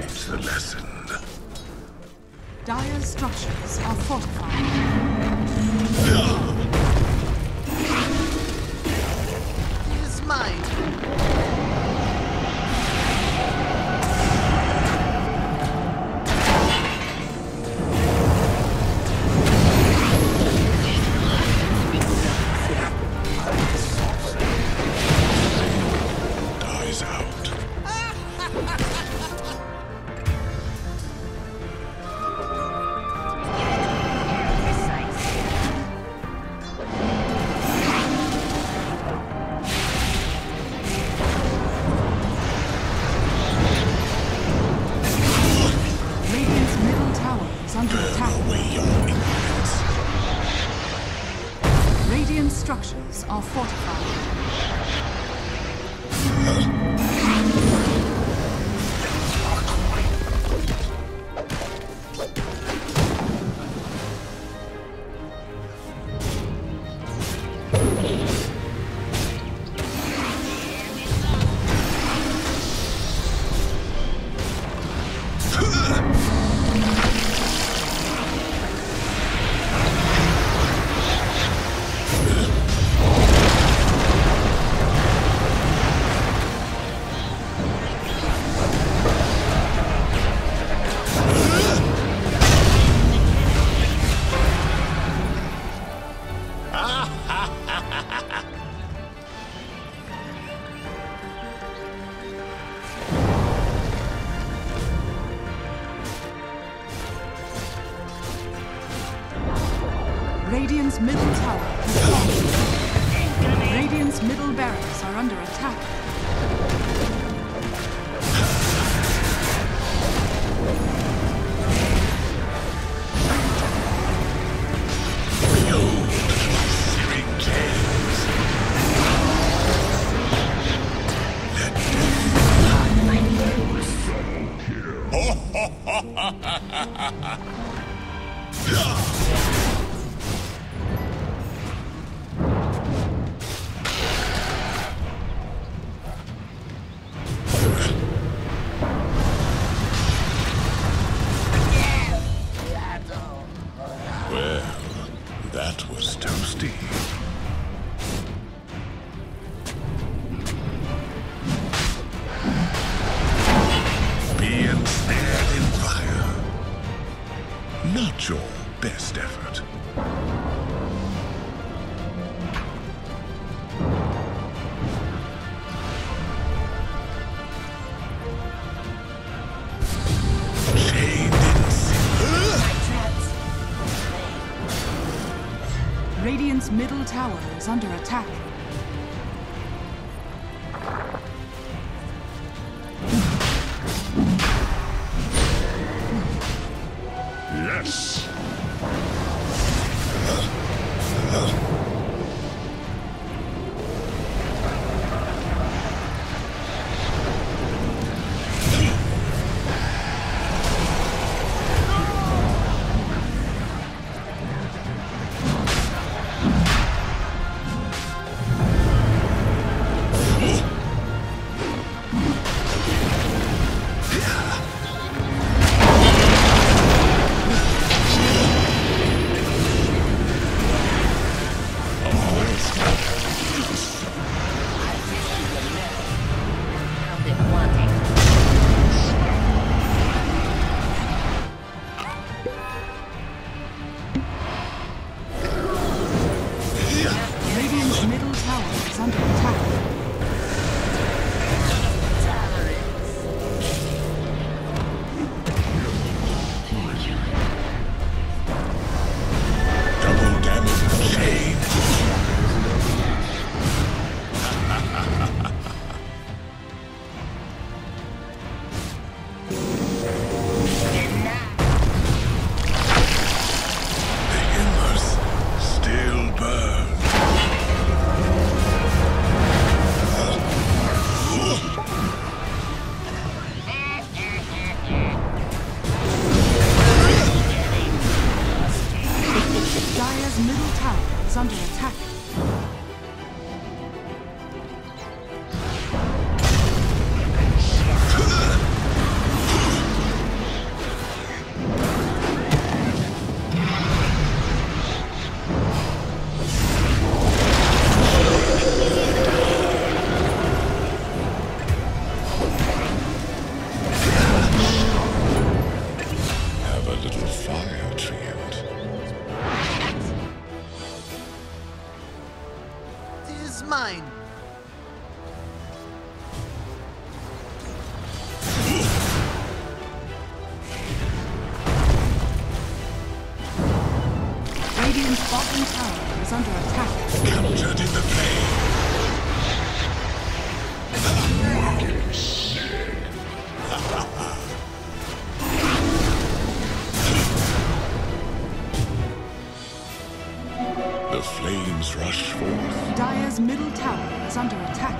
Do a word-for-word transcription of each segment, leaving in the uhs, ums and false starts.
teach the lesson. Dire's structures are fortified. Is mine. Dies out. Radiant's middle tower is under attack. Away your ignorance. Radiant structures are fortified. Radiant's middle tower has fallen. Radiant's middle barracks are under attack. Behold my searing gaze. Let Well, that was toasty. Be ensnared in fire. Not your best effort. Chained in sin. Radiant's middle tower is under attack. Yes. Radiant's middle tower is under attack. Double damage chain. The embers still burn. Dire's middle tower is under attack. bottom tower is under attack. Captured in the flame. The flames rush forth. Dire's middle tower is under attack.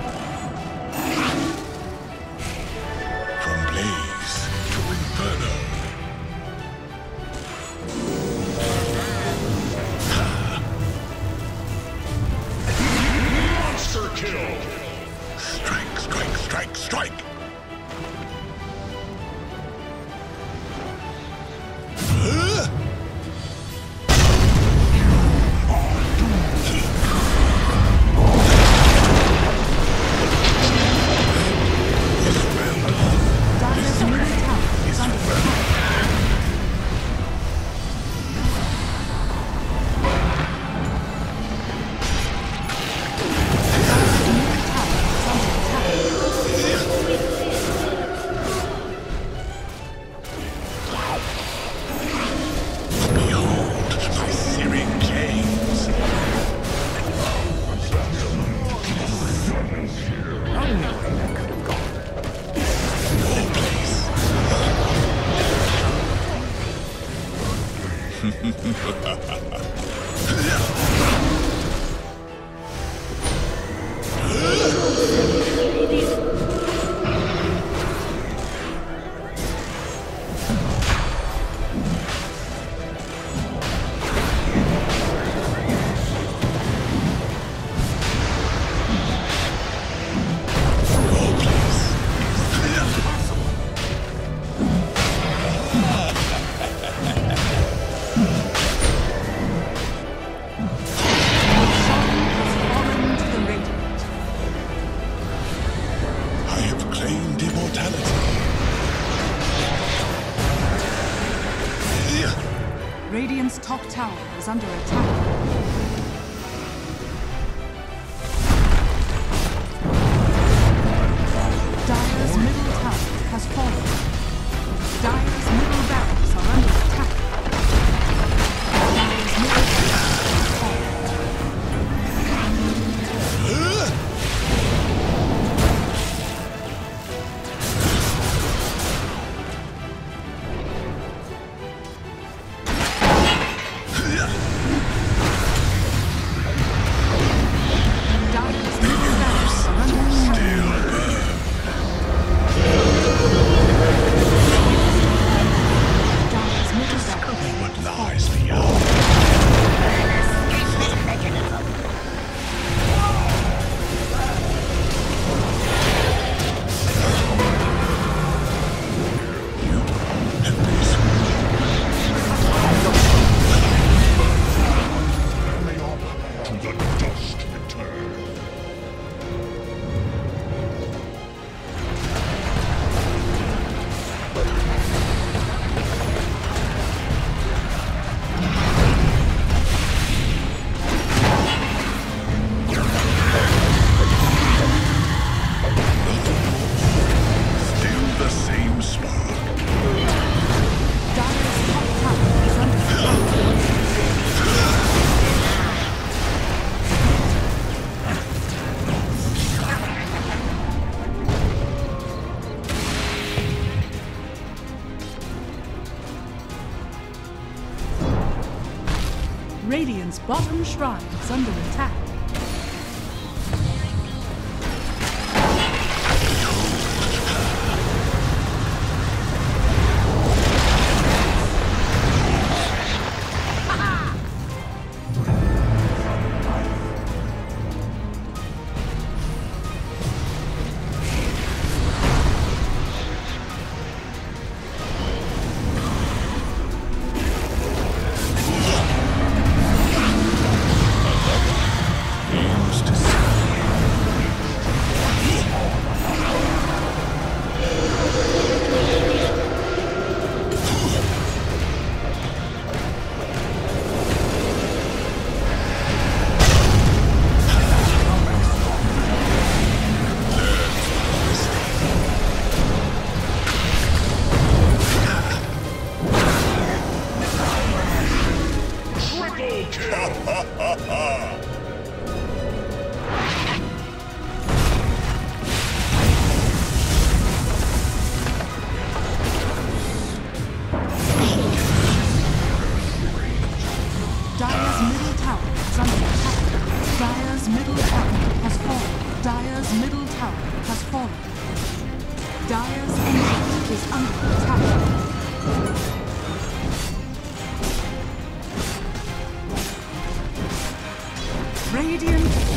From blaze to inferno. Monster kill! Strike, strike, strike, strike! Radiant's top tower is under attack. Dire's middle tower has fallen. Dire's middle barracks are under attack. Dire's middle barracks has fallen. Radiant's bottom shrine is under attack. Dire's middle tower has fallen. Dire's middle tower has fallen. Dire's ancient is under attack. Radiant